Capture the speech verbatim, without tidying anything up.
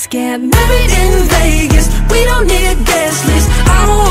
Let's get married in Vegas. We don't need a guest list. I don't